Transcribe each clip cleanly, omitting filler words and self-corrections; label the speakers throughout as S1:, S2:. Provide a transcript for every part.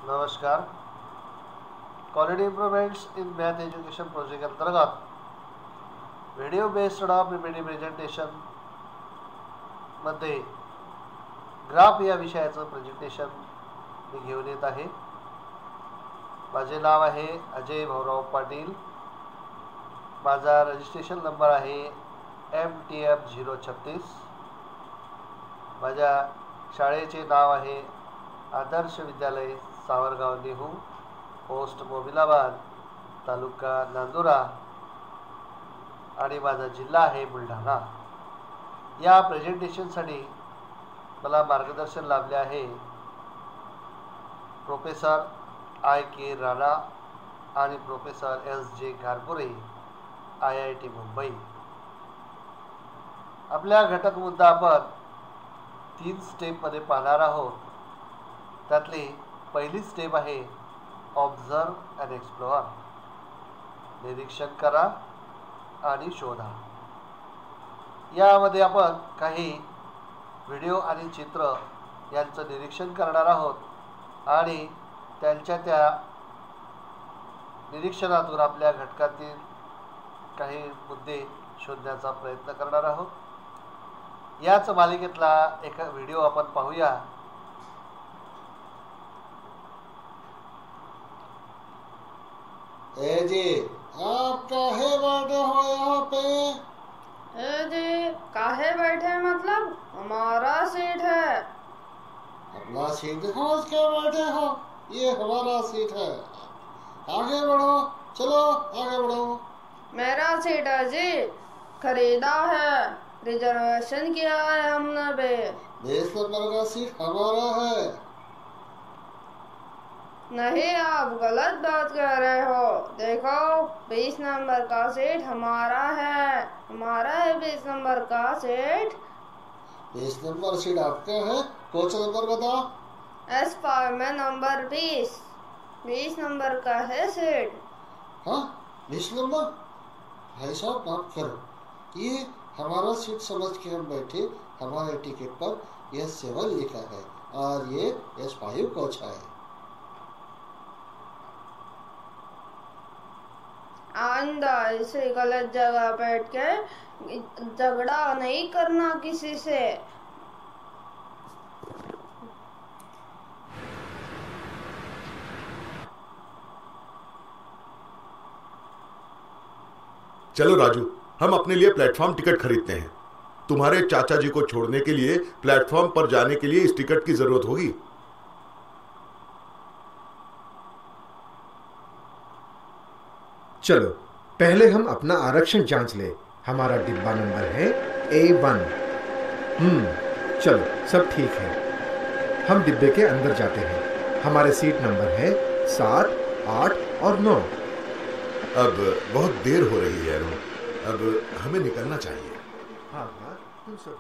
S1: नमस्कार. Quality improvements in math education project अंतर्गत video based PPT presentation मध्ये graph या विषयाचं प्रेझेंटेशन मी घेऊन येत आहे. माझे नाव आहे अजय भाऊराव पाटील. माझा रजिस्ट्रेशन नंबर आहे MTF036. माझ्या शाळेचे नाव आहे आदर्श विद्यालय सावरगाव नेहू, पोस्ट मोबिलाबाद, तालुका नांदुरा आणि माझा जिल्हा आहे बुलढाणा. या प्रेझेंटेशनसाठी मला मार्गदर्शन लाभले आहे प्रोफेसर IK राणा आणि professor SJ Gharpure, IIT Mumbai. आपल्या घटक मुद्दा आपण 3 स्टेपमध्ये पाहणार आहोत. त्यातली पहिली स्टेप आहे ऑब्झर्व अँड एक्सप्लोअर. निरीक्षण करा आणि शोधा. यामध्ये आपण काही व्हिडिओ आणि चित्र यांचं निरीक्षण करणार आहोत आणि त्यांच्या त्या निरीक्षणातून आपल्या घटकातील काही मुद्दे शोधण्याचा प्रयत्न करणार आहोत. याच मालिकेतला एक व्हिडिओ आपण पाहूया.
S2: जी आप काहे बैठे हो यहाँ पे?
S3: जी काहे बैठे मतलब हमारा सीट है.
S2: अपना सीट दिखाओ, क्या बैठे हो? ये हमारा सीट है. आगे बढ़ो, चलो आगे बढ़ो.
S3: मेरा सीट है जी, खरीदा है, रिजर्वेशन किया है हमने भी.
S2: 20 नंबर का सीट हमारा है.
S3: नहीं, आप गलत बात कह रहे हो. देखो 20 नंबर का सीट हमारा है. 20 नंबर का सीट.
S2: 20 नंबर सीट आपका है. कौन सा नंबर बताओ?
S3: S5 में नंबर 20 नंबर का है सीट.
S2: हाँ 20 नंबर. भाई साहब माफ करो, ये हमारा सीट समझ के हम बैठे. हमारे टिकट पर S7 लिखा है और ये S5 कोच है.
S3: आइंदा ऐसे गलत जगह बैठ के झगड़ा नहीं करना किसी से.
S4: चलो राजू, हम अपने लिए प्लेटफॉर्म टिकट खरीदते हैं. तुम्हारे चाचा जी को छोड़ने के लिए प्लेटफॉर्म पर जाने के लिए इस टिकट की जरूरत होगी.
S5: चलो पहले हम अपना आरक्षण जांच ले. हमारा डिब्बा नंबर है A1. चलो सब ठीक है. हम डिब्बे के अंदर जाते हैं. हमारे सीट नंबर है 7, 8 और 9.
S4: अब बहुत देर हो रही है. अब हमें निकलना चाहिए.
S5: हाँ तुम सब.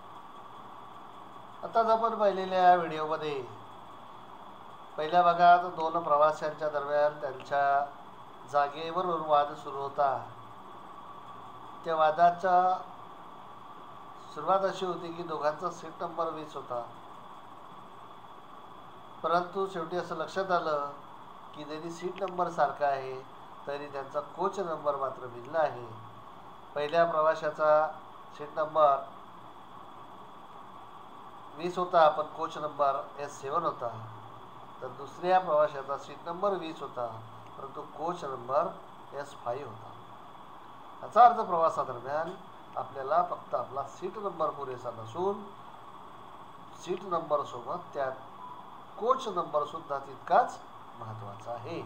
S1: आताच आपण पाहिलेल्या व्हिडिओमध्ये पहिल्या भागात 2 प्रवाशांच्या दरम्यान त्यांच्या जागेवरून वाद सुरू होता. त्या वादाचा सुरुवात अशी होती की दोघांचा सीट नंबर 20 होता. परंतु शेवटी असं लक्षात आलं की जरी सीट नंबर सारखा आहे तरी त्यांचा कोच नंबर मात्र भिन्न आहे. पहिल्या प्रवाशाचा सीट नंबर 20 होता पण कोच नंबर S7 होता. तर दुसऱ्या प्रवाशाचा सीट नंबर 20 होता परंतु कोच नंबर S5 होता. याचा अर्थ प्रवासादरम्यान आपल्याला फक्त आपला सीट नंबर पुरेसा नसून सीट नंबर सोबत त्यात कोच नंबर सुद्धा तितकाच महत्त्वाचा आहे.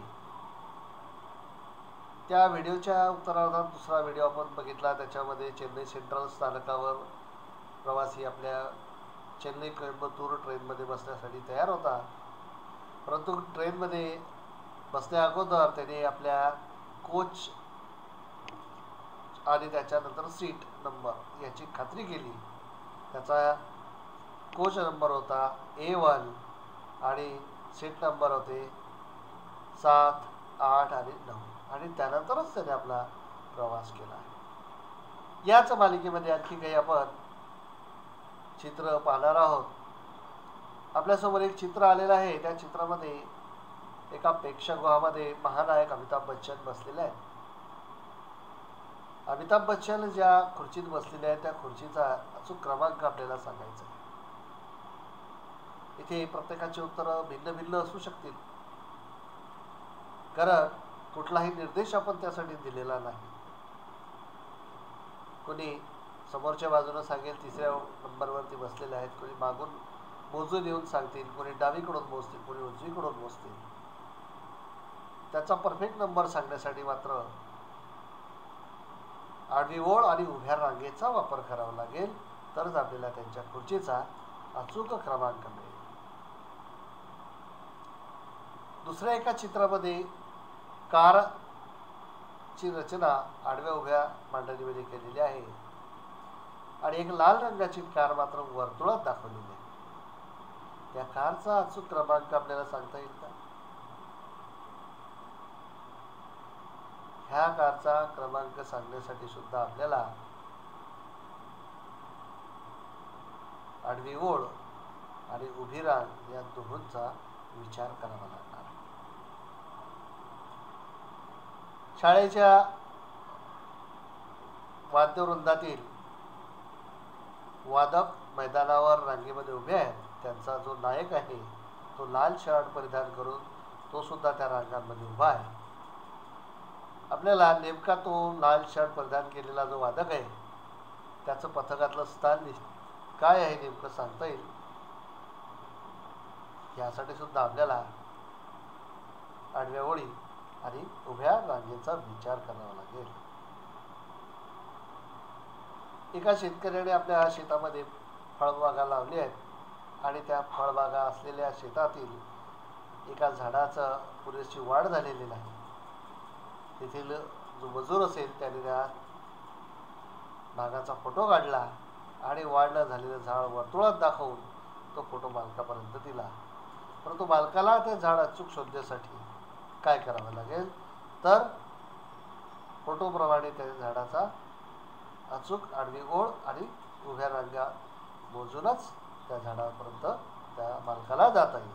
S1: त्या व्हिडिओच्या उत्तरार्धात दुसरा व्हिडिओ आपण बघितला. त्याच्यामध्ये चेन्नई सेंट्रल स्थानकावर प्रवासी आपल्या चेन्नई कोयंबतूर ट्रेनमध्ये बसण्यासाठी तयार होता. परंतु ट्रेनमध्ये बसण्या अगोदर त्याने आपल्या कोच आणि त्याच्यानंतर सीट नंबर याची खात्री केली. त्याचा कोच नंबर होता A1 आणि सीट नंबर होते 7, 8 आणि 9 आणि त्यानंतरच त्याने आपला प्रवास केला. याच मालिकेमध्ये आणखी काही आपण चित्र पाहणार आहोत. आपल्यासमोर एक चित्र आलेलं आहे. त्या चित्रामध्ये एका प्रेक्षागृहामध्ये महानायक अमिताभ बच्चन बसलेले आहेत. अमिताभ बच्चन ज्या खुर्चीत बसलेले आहेत त्या खुर्चीचा अचूक क्रमांक आपल्याला सांगायचा आहे. इथे प्रत्येकाची उत्तरं भिन्न भिन्न असू शकतील, कारण कुठलाही निर्देश आपण त्यासाठी दिलेला नाही. कोणी समोरच्या बाजूने सांगेल 3ऱ्या नंबरवरती बसलेले आहेत, कोणी मागून मोजून येऊन सांगतील, कोणी डावीकडून मोजतील, कोणी उजवीकडून मोजतील. त्याचा परफेक्ट नंबर सांगण्यासाठी मात्र आडवी ओळ आणि उभ्या रांगेचा वापर करावा लागेल, तरच आपल्याला त्यांच्या खुर्चीचा अचूक क्रमांक मिळेल. दुसऱ्या एका चित्रामध्ये कारची रचना आडव्या उभ्या मांडणीमध्ये केलेली आहे आणि एक लाल रंगाची कार मात्र वर्तुळात दाखवलेली आहे. त्या कारचा अचूक क्रमांक आपल्याला सांगता येईल का? ह्या कारचा क्रमांक सांगण्यासाठी सुद्धा आपल्याला आडवी ओळ आणि उभी रांग या दोहोंचा विचार करावा लागणार. शाळेच्या वाद्यवृंदातील वादक मैदानावर रांगेमध्ये उभे आहेत. त्यांचा जो नायक आहे तो लाल शर्ट परिधान करून तो सुद्धा त्या रांगांमध्ये उभा आहे. आपल्याला नेमका तो लाल शर्ट परिधान केलेला जो वादक आहे त्याचं पथकातलं स्थान काय आहे नेमकं सांगता येईल. यासाठी सुद्धा आपल्याला आडव्या ओळी आणि उभ्या रांगेचा विचार करावा लागेल. एका शेतकऱ्याने आपल्या शेतामध्ये फळबागा लावल्या आहेत आणि त्या फळबागा असलेल्या शेतातील एका झाडाचं पुरेशी वाढ झालेली नाही. तेथील जो मजूर असेल त्याने त्या भागाचा फोटो काढला आणि वाढ न झालेलं झाड वर्तुळात दाखवून तो फोटो मालकापर्यंत दिला. परंतु मालकाला ते झाड अचूक शोधण्यासाठी काय करावं लागेल तर फोटोप्रमाणे त्या झाडाचा अचूक आडवी ओळ आणि उभ्या रांगा मोजूनच त्या झाडापर्यंत त्या मालकाला जाता येईल.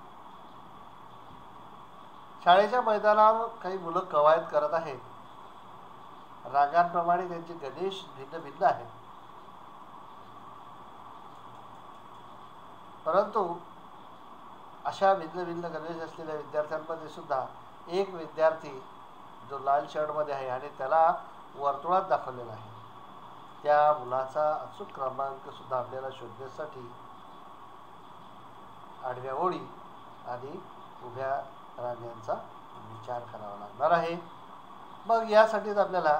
S1: शाळेच्या मैदानावर काही मुलं कवायत करत आहेत. रांगांप्रमाणे त्यांचे गणेश भिन्न भिन्न आहेत, परंतु अशा भिन्न भिन्न गणवेश असलेल्या विद्यार्थ्यांमध्ये सुद्धा एक विद्यार्थी जो लाल शर्टमध्ये आहे आणि त्याला वर्तुळात दाखवलेला आहे, त्या मुलाचा अचूक क्रमांक सुद्धा आपल्याला शोधण्यासाठी आडव्या ओळी आणि उभ्या रांगांचा विचार करावा लागणार आहे. मग यासाठीच आपल्याला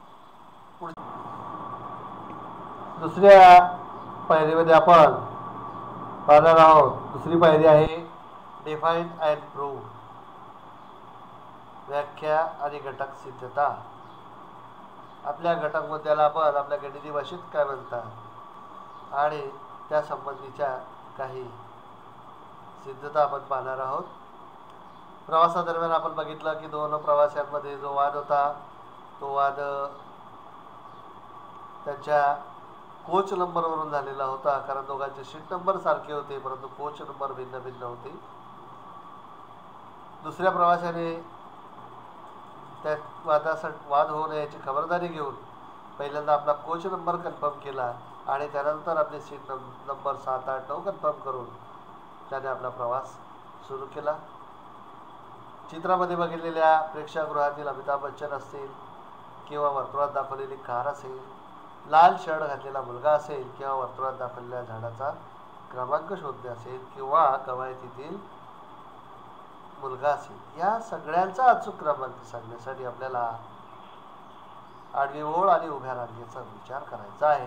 S1: दुसऱ्या पायरीमध्ये आपण पाहणार आहोत. दुसरी पायरी आहे डिफाईन अँड प्रूव्ह, व्याख्या आणि घटक सिद्धता. आपल्या घटक मुद्द्याला आपण आपल्या गणिती भाषेत काय म्हणतात आणि त्या संबंधीच्या काही सिद्धता आपण पाहणार आहोत. प्रवासादरम्यान आपण बघितलं की दोन प्रवाशांमध्ये जो वाद होता तो वाद त्यांच्या कोच नंबरवरून झालेला होता, कारण दोघांचे सीट नंबर सारखे होते परंतु कोच नंबर भिन्न भिन्न होते. दुसऱ्या प्रवाशाने त्या वाद होऊ नये याची खबरदारी घेऊन पहिल्यांदा आपला कोच नंबर कन्फर्म केला आणि त्यानंतर आपले सीट नंबर 7, 8, 9 कन्फर्म करून त्याने आपला प्रवास सुरू केला. चित्रामध्ये बघितलेल्या प्रेक्षागृहातील अमिताभ बच्चन असतील किंवा वर्तुळात दाखवलेली कार असेल, लाल शर्ट घातलेला मुलगा असेल किंवा वर्तुळात दाखवलेल्या झाडाचा क्रमांक शोधणे असेल किंवा कवायतीतील मुलगा असेल, या सगळ्यांचा अचूक क्रमांक सांगण्यासाठी आपल्याला आडवी ओळ आणि उभ्या रांगेचा विचार करायचा आहे.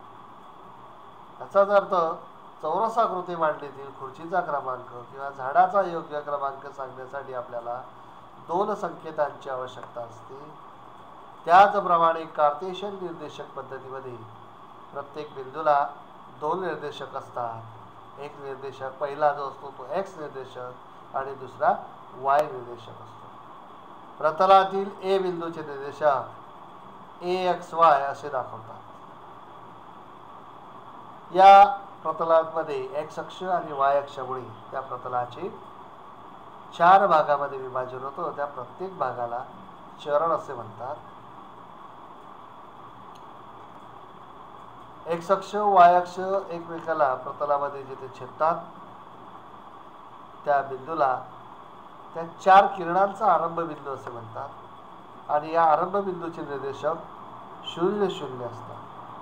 S1: याचाच अर्थ चौरसाकृती मांडणीतील खुर्चीचा क्रमांक किंवा झाडाचा योग्य क्रमांक सांगण्यासाठी आपल्याला 2 संकेतांची आवश्यकता असते. त्याचप्रमाणे कार्टेशियन निर्देशक पद्धतीमध्ये प्रत्येक बिंदूला 2 निर्देशक असतात. एक निर्देशक पहिला जो असतो तो एक्स निर्देशक आणि दुसरा वाय निर्देशक असतो. प्रतलातील ए बिंदूचे निर्देशक AXY असे दाखवतात. या प्रतलामध्ये एक्स अक्ष आणि वाय अक्षामुळे त्या प्रतलाचे 4 भागामध्ये विभाजन होतं, त्या प्रत्येक भागाला चरण असे म्हणतात. एक्स अक्ष वाय अक्ष एकमेकाला प्रतलामध्ये जिथे छेदतात त्या बिंदूला त्या 4 किरणांचा आरंभ बिंदू असे म्हणतात. आणि या आरंभ बिंदूचे निर्देशक 0 0 असतात.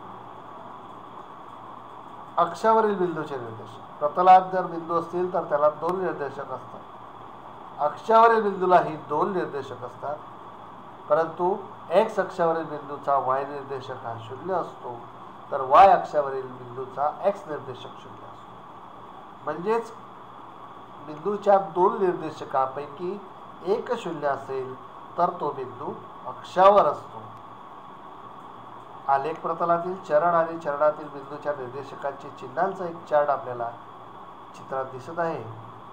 S1: अक्षावरील बिंदूचे निर्देशक प्रतलात जर बिंदू असतील तर त्याला 2 निर्देशक असतात. अक्षावरील बिंदूलाही 2 निर्देशक असतात, परंतु एक्स अक्षावरील बिंदूचा वाय निर्देशक हा 0 असतो, तर वाय अक्षावरील बिंदूचा एक्स निर्देशक 0 असतो. म्हणजेच बिंदूच्या 2 निर्देशकापैकी एक 0 असेल तर तो बिंदू अक्षावर असतो. आलेख प्रतलातील चरण आणि चरणातील बिंदूच्या निर्देशकांची चिन्हांचा एक चार्ट आपल्याला चित्रात दिसत आहे.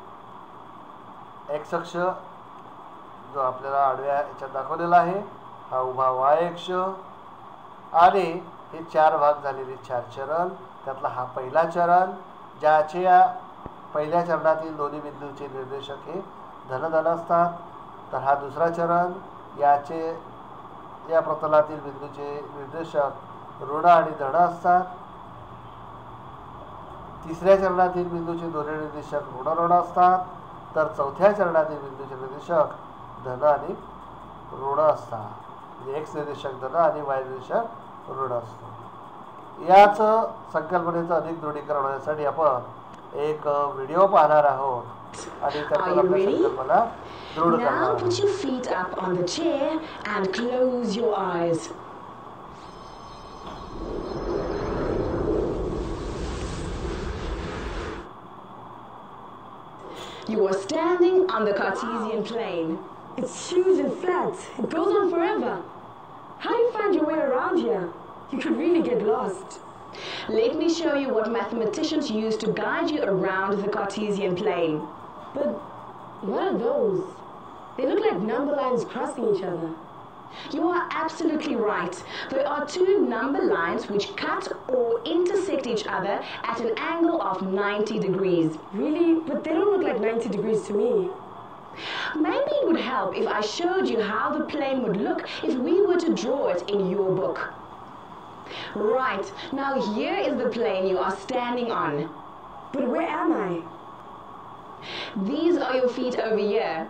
S1: एक्स अक्ष जो आपल्याला आडव्या याच्यात दाखवलेला आहे, हा उभा वाय अक्ष, आणि हे 4 भाग झालेले 4 चरण. त्यातला हा पहिला चरण, ज्याचे या पहिल्या चरणातील दोन्ही बिंदूचे निर्देशक हे धन धन असतात. तर हा दुसरा चरण, याचे या प्रतलातील बिंदूचे निर्देशक ऋण आणि धन असतात. तिसऱ्या चरणातील बिंदूचे दोन्ही निर्देशक ऋण ऋण असतात. तर चौथ्या चरणातील बिंदूचे निर्देशक धन आणि ऋण असतात. म्हणजे एक्स निर्देशक धन आणि वाय निर्देशक ऋण असतो. याच संकल्पनेचं अधिक दृढीकरण होण्यासाठी आपण एक व्हिडिओ पाहणार आहोत आणि त्यातून आपल्या संकल्पना दृढ करणार
S6: Now
S1: आहोत.
S6: put your feet up on the chair and close your eyes. You are standing on the Cartesian plane.
S7: It's huge and flat. It goes on forever. How do you find your way around here? You could really get lost.
S6: Let me show you what mathematicians use to guide you around the Cartesian plane.
S7: But what are those? They look like number lines crossing each other.
S6: You are absolutely right. There are 2 number lines which cut or intersect each other at an angle of 90 degrees.
S7: Really? But they don't look like 90 degrees to me.
S6: Maybe it would help if I showed you how the plane would look if we were to draw it in your book. Right, now here is the plane you are standing on.
S7: But where am I?
S6: These are your feet over here.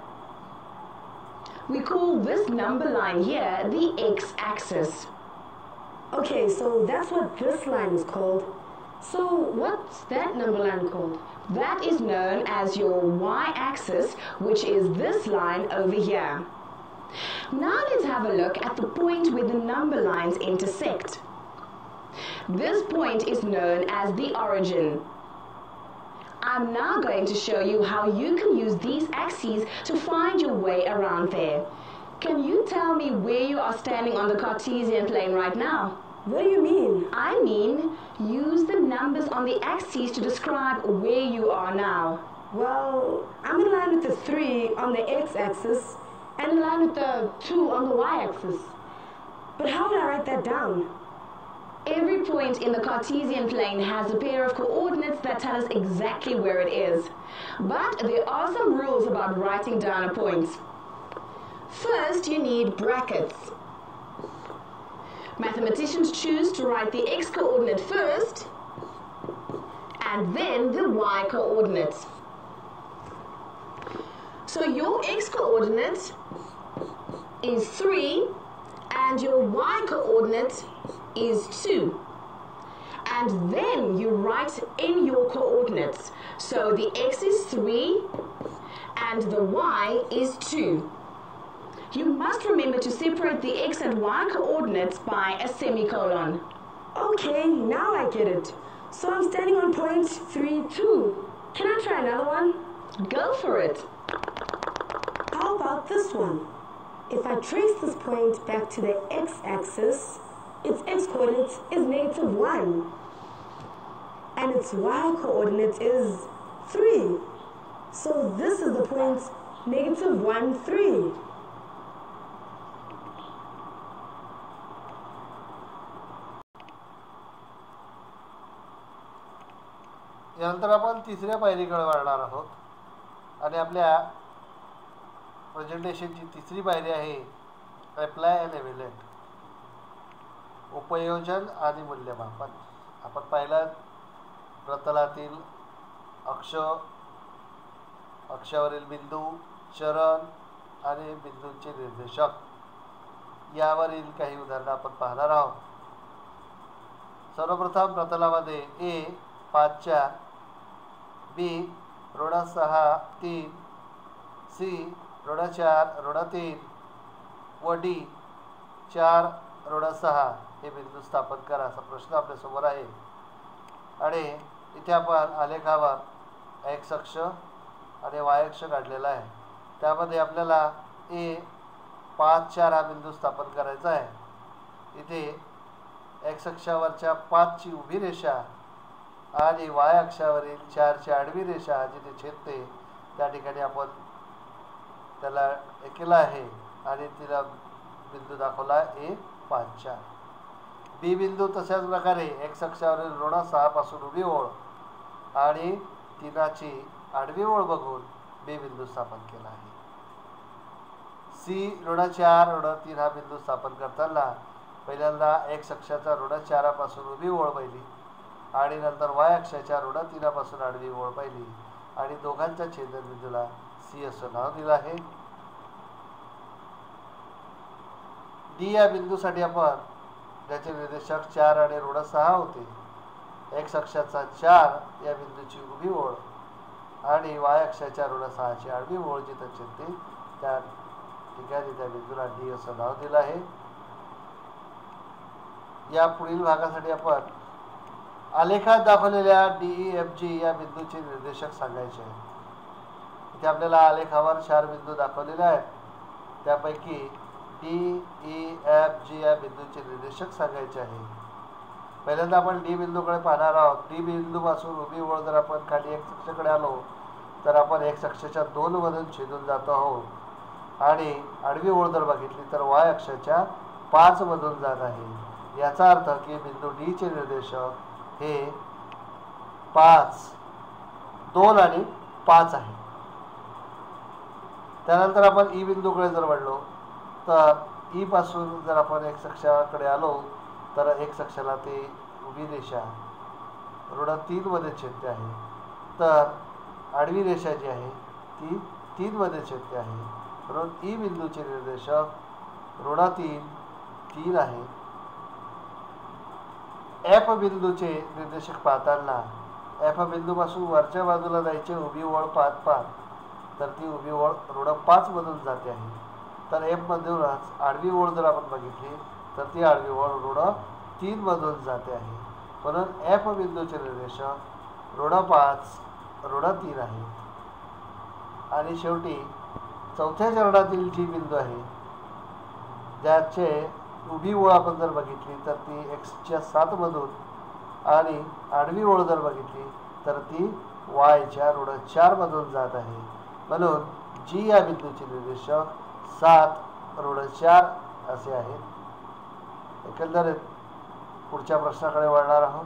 S6: We call this number line here the x-axis.
S7: Okay, so that's what this line is called. So what's that number line called?
S6: That is known as your y-axis, which is this line over here. Now let's have a look at the point where the number lines intersect. This point is known as the origin. I'm now going to show you how you can use these axes to find your way around there. Can you tell me where you are standing on the Cartesian plane right now?
S7: What do you mean?
S6: I mean, use the numbers on the axes to describe where you are now.
S7: Well, I'm in line with the 3 on the x-axis and in line with the 2 on the y-axis. But how would I write that down?
S6: Every point in the Cartesian plane has a pair of coordinates that tell us exactly where it is. But there are some rules about writing down a point. First, you need brackets. Mathematicians choose to write the x coordinate first and then the y coordinates. So your x coordinate is 3 and your y coordinate is 2. And then you write in your coordinates. So the x is 3 and the y is 2. You must remember to separate the x and y coordinates by a semicolon.
S7: Okay, now I get it. So I'm standing on point 3, 2. Can I try another one?
S6: Go for it.
S7: How about this one? If I trace this point back to the x-axis, its x-coordinate is -1. And its y-coordinate is 3. So this is the point -1, 3.
S1: यानंतर आपण तिसऱ्या पायरीकडे वळणार आहोत आणि आपल्या प्रेझेंटेशनची तिसरी पायरी आहे apply and evaluate, उपयोजन आणि मूल्यमापन. आपण पाहिलं प्रतलातील अक्षावरील बिंदू, चरण आणि बिंदूंचे निर्देशक यावरील काही उदाहरणं आपण पाहणार आहोत. सर्वप्रथम प्रतलामध्ये ए 5 4, बी -6 3, सी -4 3 व डी 4 -6 हे बिंदू स्थापन करा असा प्रश्न आपल्यासमोर आहे. आणि इथे आपण आलेखावर एक्स अक्ष आणि वाय अक्ष काढलेला आहे. त्यामध्ये आपल्याला ए 5 4 हा बिंदू स्थापन करायचा आहे. इथे एक्स अक्षावरच्या 5 ची उभी रेषा आणि वाय अक्षावरील 4 ची आडवी रेषा जिथे छेदते त्या ठिकाणी आपण त्याला केला आहे आणि तिला बिंदू दाखवला ए 5 4. बी बिंदू तशाच प्रकारे एक्स अक्षावरील -6 पासून उभी ओळ आणि 3 ची आडवी ओळ बघून बी बिंदू स्थापन केला आहे. सी -4 3 हा बिंदू स्थापन करताना पहिल्यांदा एक्स अक्षाचा -4 पासून उभी ओळ पाहिली आणि नंतर वाय अक्षाच्या -3 पासून आडवी ओळ पाहिली आणि दोघांच्या छेदनबिंदूला सी असं नाव दिलं आहे. डी या बिंदूसाठी आपण ज्याचे निर्देशक 4 आणि -6 होते, एक्स अक्षाचा 4 या बिंदूची उभी ओळ आणि वाय अक्षाच्या -6 ची आडवी ओळ जिथे छेदते त्या ठिकाणी त्या बिंदूला डी असं नाव दिलं आहे. या पुढील भागासाठी आपण आलेखात दाखवलेल्या DEFG या बिंदूचे निर्देशक सांगायचे आहे. इथे आपल्याला आलेखावर 4 बिंदू दाखवलेले आहेत. त्यापैकी DEFG या बिंदूचे निर्देशक सांगायचे आहे. पहिल्यांदा आपण डी बिंदूकडे पाहणार आहोत. डी बिंदूपासून उभी ओळ जर आपण खाली एक्स अक्षाकडे आलो तर आपण एक्स अक्षाच्या 2 मधून छेदून जातो आहोत आणि आडवी ओळ जर बघितली तर वाय अक्षाच्या 5 मधून जात आहे. याचा अर्थ की बिंदू डी चे निर्देशक हे 5 2 आणि 5 आहे. त्यानंतर आपण ई बिंदूकडे जर वळलो तर ई पासून जर आपण एक्स अक्षाकडे आलो तर एक्स अक्षाला ते उभी रेषा -3 मध्ये छेदते आहे. तर आडवी रेषा जी आहे ती 3 मध्ये छेदते आहे. म्हणून ई बिंदूचे निर्देशक -3 3 आहे. एफ बिंदूचे निर्देशक पाहताना एफ बिंदूपासून वरच्या बाजूला जायचे उभी ओळ 5 5 तर ती उभी ओळ -5 मधून जाते आहे. तर एफ मधूनच आडवी ओळ जर आपण बघितली तर ती आडवी ओळ -3 मधून जाते आहे. म्हणून एफ बिंदूचे निर्देशक -5 -3 आहे. आणि शेवटी चौथ्या चरणातील जी बिंदू आहे ज्याचे उभी ओळ आपण जर बघितली तर ती एक्सच्या 7 मधून आणि आडवी ओळ जर बघितली तर ती वायच्या -4 मधून जात आहे. म्हणून जी या बिंदूचे निर्देशक 7 -4 असे आहेत. एकंदरीत पुढच्या प्रश्नाकडे वळणार आहोत.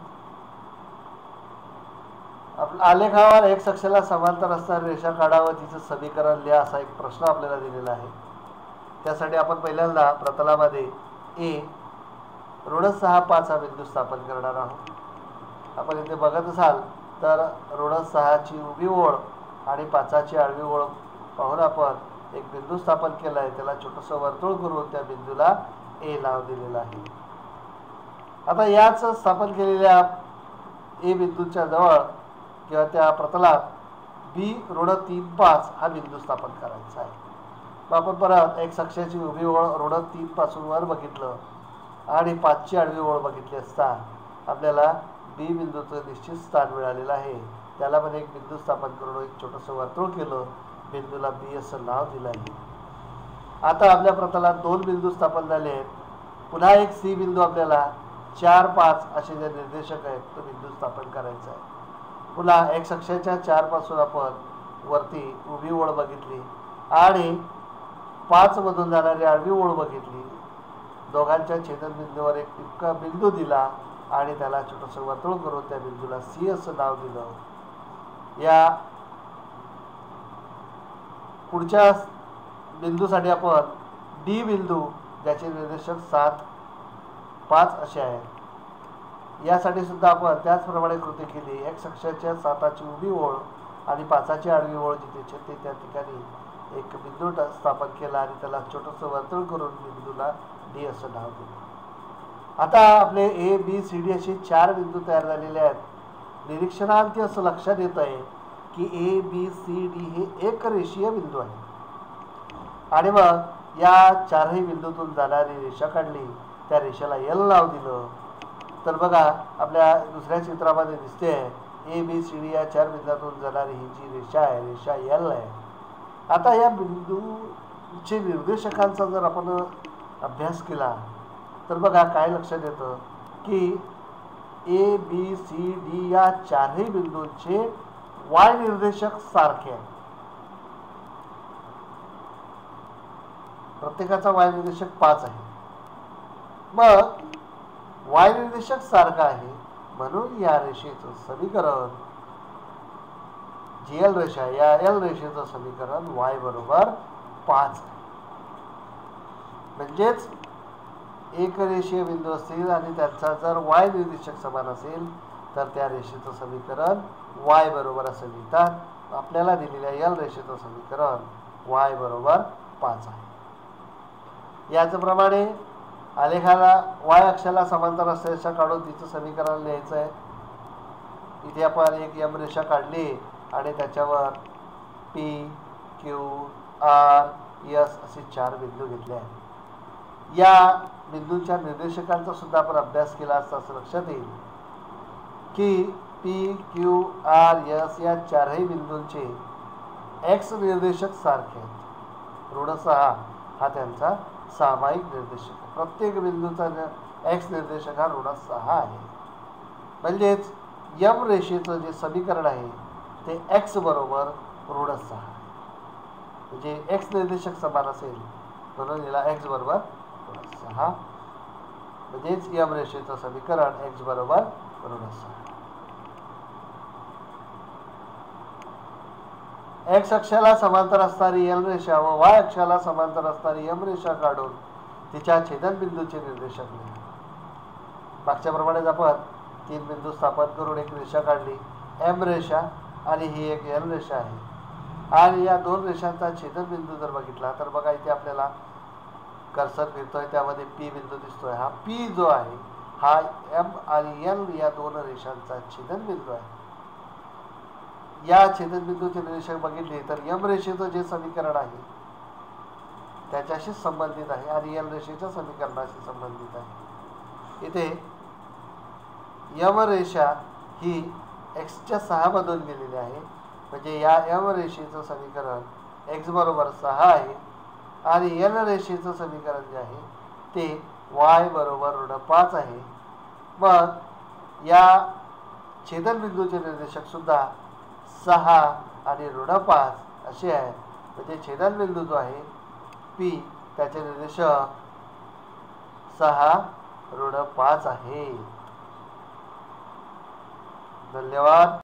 S1: आपल्या आलेखावर एक्स अक्षाला समांतर असणारी रेषा काढा व तिचं समीकरण लिहा असा एक प्रश्न आपल्याला दिलेला आहे. त्यासाठी आपण पहिल्यांदा प्रतलामध्ये ए -6 5 हा बिंदू स्थापन करणार आहोत. आपण इथे बघत असाल तर -6 ची उभी ओळ आणि 5 ची आडवी ओळ पाहून आपण एक बिंदू स्थापन केला आहे. त्याला छोटंसं वर्तुळ करून त्या बिंदूला ए नाव दिलेलं आहे. आता याच स्थापन केलेल्या ए बिंदूच्या जवळ किंवा त्या प्रतलात बी -3 5 हा बिंदू स्थापन करायचा आहे. मग आपण परत एक्स अक्षाची उभी ओळ -3 पासून वर बघितलं आणि 5 ची आडवी ओळ बघितली असता आपल्याला बी बिंदूचं निश्चित स्थान मिळालेलं आहे. त्याला पण एक बिंदू स्थापन करून एक छोटंसं वर्तुळ केलं, बिंदूला बी असं नाव दिलं आहे. आता आपल्या प्रतलात 2 बिंदू स्थापन झाले आहेत. पुन्हा एक सी बिंदू आपल्याला 4 5 असे जे निर्देशक आहेत तो बिंदू स्थापन करायचा आहे. पुन्हा एक्स अक्षाच्या 4 पासून आपण वरती उभी ओळ बघितली आणि 5 मधून जाणारी आडवी ओळ बघितली. दोघांच्या छेदनबिंदूवर एक टिपका बिंदू दिला आणि त्याला छोटंसं वर्तुळ करून त्या बिंदूला सी असं नाव दिलं. या पुढच्या बिंदूसाठी आपण डी बिंदू ज्याचे निर्देशक 7, 5 असे आहेत, यासाठी सुद्धा आपण त्याचप्रमाणे कृती केली. एक्स अक्षाच्या 7ची उभी ओळ आणि 5ची आडवी ओळ जिथे छेदते त्या ठिकाणी एक बिंदू स्थापन केला आणि त्याला छोटंसं वर्तुळ करून बिंदूला डी असं नाव दिलं. आता आपले ए बी सी डी असे 4 बिंदू तयार झालेले आहेत. निरीक्षणार्थी असं लक्षात येत आहे की ए बी सी डी हे एक रेषीय बिंदू आहे. आणि मग या 4ही बिंदूतून जाणारी रेषा काढली, त्या रेषेला एल नाव दिलं. तर बघा आपल्या दुसऱ्या चित्रामध्ये दिसते ए बी सी डी या 4 बिंदूतून जाणारी ही जी रेषा आहे, रेषा एल आहे. आता या बिंदूचे निर्देशकांचा जर आपण अभ्यास केला तर बघा काय लक्षात येतं की ए बी सी डी या 4ही बिंदूंचे वाय निर्देशक सारखे आहेत. प्रत्येकाचा वाय निर्देशक 5 आहे. मग वाय निर्देशक सारखा आहे म्हणून या रेषेचं समीकरण, जी एल रेषा या एल रेषेचं समीकरण वाय बरोबर 5 आहे. म्हणजेच एक रेषीय बिंदू असतील आणि त्यांचा जर वाय निर्देशक समान असेल तर त्या रेषेचं समीकरण वाय बरोबर असं लिहितात. आपल्याला दिलेल्या एल रेषेचं समीकरण वाय बरोबर 5 आहे. याचप्रमाणे आलेखाला वाय अक्षाला समांतर असलेली रेषा काढून तिचं समीकरण लिहायचं आहे. इथे आपण एक यम रेषा काढली आणि त्याच्यावर पी क्यू आर एस असे 4 बिंदू घेतले आहेत. या बिंदूंच्या निर्देशकांचा सुद्धा आपण अभ्यास केला असता असं लक्षात येईल की पी क्यू आर एस या 4ही बिंदूंचे एक्स निर्देशक सारखे आहेत. ऋण 6 हा त्यांचा सामायिक निर्देशक आहे. प्रत्येक बिंदूचा एक्स निर्देशक हा ऋण 6 आहे. म्हणजेच यम रेषेचं जे समीकरण आहे ते एक्स बरोबर ऋण 6 आहे. म्हणजे एक्स निर्देशक समान असेल म्हणून याला एक्स बरोबर ऋण 6. म्हणजेच यम रेषेचं समीकरण एक्स बरोबर ऋण 6. एक्स अक्षाला समांतर असणारी एल रेषा व वाय अक्षाला समांतर असणारी यम रेषा काढून तिच्या छेदनबिंदूचे निर्देशक लिहा. मागच्याप्रमाणेच आपण 3 बिंदू स्थापन करून एक रेषा काढली, एम रेषा आणि ही एक एल रेषा आहे. आणि या 2 रेषांचा छेदनबिंदू जर बघितला तर बघा इथे आपल्याला कर्सर फिरतोय, त्यामध्ये पी बिंदू दिसतोय. हा पी जो आहे हा एम आणि एल या 2 रेषांचा छेदनबिंदू आहे. या छेदनबिंदूचे निर्देशक बघितले तर यम रेषेचं जे समीकरण आहे त्याच्याशी संबंधित आहे आणि एल रेषेच्या समीकरणाशी संबंधित आहे. इथे यम रेषा ही एक्सच्या 6 मधून गेलेली आहे. म्हणजे या यम रेषेचं समीकरण एक्स बरोबर 6 आहे आणि एल रेषेचं समीकरण जे आहे ते वाय बरोबर ऋण 5 आहे. मग या छेदनबिंदूचे निर्देशक सुद्धा 6 आणि ऋण 5 असे आहे. म्हणजे छेदनबिंदू जो आहे पी त्याचे निर्देशक 6 ऋण 5 आहे. धन्यवाद.